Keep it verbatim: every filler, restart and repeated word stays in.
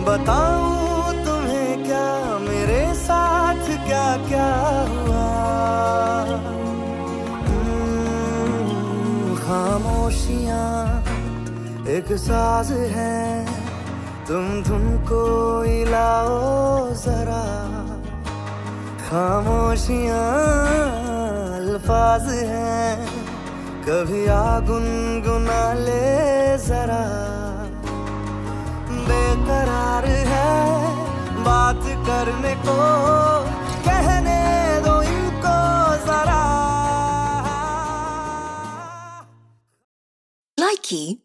बताऊं तुम्हें क्या मेरे साथ क्या क्या हुआ। हम्म, खामोशियां एक साज है, तुम धुन को हिलाओ जरा। खामोशियां अल्फाज हैं, कभी आ गुनगुना ले जरा। बेकरार है बात करने को, कहने दो इनको जरा। Likey